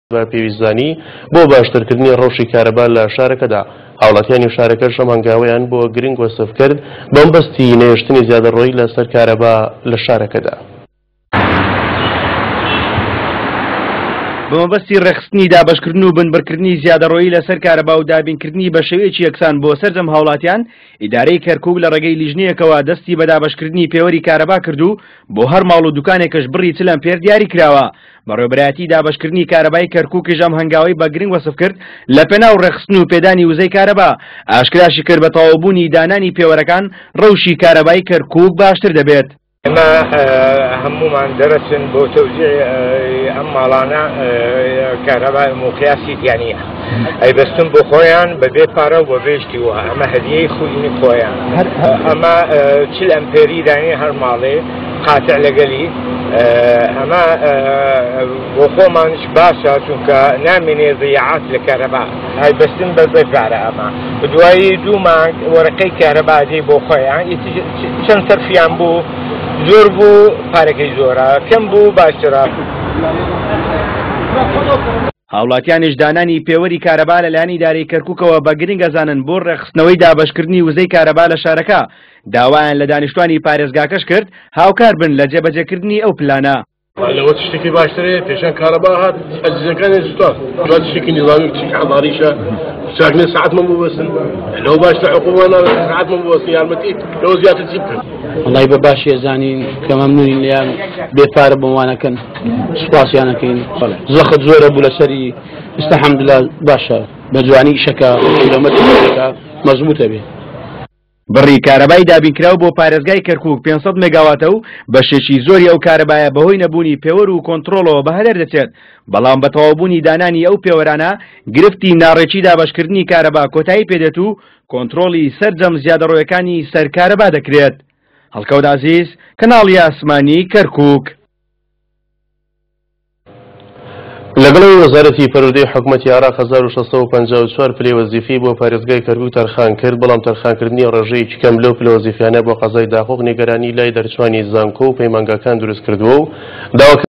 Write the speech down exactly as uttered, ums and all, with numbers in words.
بە پێویستانی بۆ باشترکردنی ڕەوشی کارەبا لە شارەکەدا. هاوڵاتیانی شارەکەش ئەم هەنگاوەیان بۆ گرنگ وەسف کرد بەم بەستی نێشتنی زیادەڕۆیی لەسەر کارەبا لە شارەکەدا. بەمەبەستی ڕێخستنی دابەشکردن و بنبڕکردنی زیادەڕۆیی لەسەر کارەبا و دابینکردنی بە شێوەیەکی یەکسان بۆ سەرجەم هاوڵاتیان، ئیدارەی کەرکووک لە ڕێگەی لیژنەیەکەوە دەستی بە دابەشکردنی پێوەری کارەبا کردو بۆ هەر ماڵ و دوکانێکەش بڕی چ لەمپێر دیاری کراوە. بەڕێوەبەرایەتی دابەشکردنی کارەبای کەرکووکیش ئەم هەنگاوەی بە گرنگ وەسف کرد لە پێناو ڕێخستن و پێدانی وزەی کارەبا. ئاشکراشی کرد بە تەواوبوونی دانانی پێوەرەکان ڕەوشی کارەبای کەرکووک باشتر دەبێت. ئەمە هەمومان دەرەچن بۆ تەوزیع ئەم ماڵانە کارەبا مقیاسی دیانە ئەیبەستن بۆ خۆیان بەبێ پارە و بە بێشتی وە ئەمە هەدیەی خوینی خۆیان. ئەمە چل ئەمپێری دانی هەر ماڵێ قاتع لەگەلی ئەمە بۆ خۆمانش باشە چونکە نامێنێ ضیاعات لە کارەبا ئەیبەستن بە بەفارە. ئەمە دوایی دوو مانگ وەرەقەی کارەبا دێ بۆ خۆیان چەند سەرفیان بوو زۆر بوو پارەکەی زۆرە کەم بوو باشترە. هاوڵاتیانش دانانی پێوەری کارەبا لەلایەن ئیدارەی کەرکووکەوە بە گرنگ ئەزانن بۆ ڕێخستنەوەی دابەشکردنی وزەی کارەبا لە شارەکە. داوایان لە دانیشتوانی پارێزگاکەش کرد هاوکار بن لە جێبەجێکردنی ئەو پلانە. لەوە تشتێکی باشترێت پێشان کارەبا هات ئەزیزەکانی زووتر دوات تشتێکی نیظامی کچێکی حەڵاریشە ساکنێ سەعاتمان بوەستن لەو باشتر حقوقمان سەعاتمان بوەستن یارمەتی لەوە زیاتر چی بکەن. وەڵای بە باشی ئەزانین کە مەمنونین لێیان بێپارە بۆوانەکەن سوپاسیانەکەین زەخت زۆرە بوو لەسەری ئێستا حەمدولیلا باشە بە جوانی ئیشەکە کیلۆمەترەکە مەزموتە بێ. بڕی کارەبای دابینکراو بۆ پارێزگای کەرکووک پێنج سەد مێگاواتە و بەشێکی زۆری ئەو کارەبایە بەهۆی نەبوونی پێوەر و کۆنتڕۆڵەوە بەهەدەر دەچێت. بەڵام بە تەواوبوونی دانانی ئەو پێوەرانە گرفتی ناڕێکی دابەشکردنی کارەبا کۆتایی پێدێت و کۆنتڕۆڵی سەرجەم زیادەڕۆیەکانی سەر کارەبا دەکرێت. هەڵکەوت عەزیز، کەناڵی ئاسمانی کەرکووک. لەگەڵەوەی وەزارەتی پەروەردەی حکوومەتی عێراق هەزار و شەشسەد و پەنجا و چوار پلەی وەزیفەی بۆ پارێزگای کەرکووک تەرخان کرد، بەڵام تەرخانکردنی ڕێژەیەکی کەم لەو پلە وەزیفانە بۆ قەزای داخۆک نیگەرانی لای دەرچوانی زانکۆ و پەیمانگاکان دروست کردووە و داوا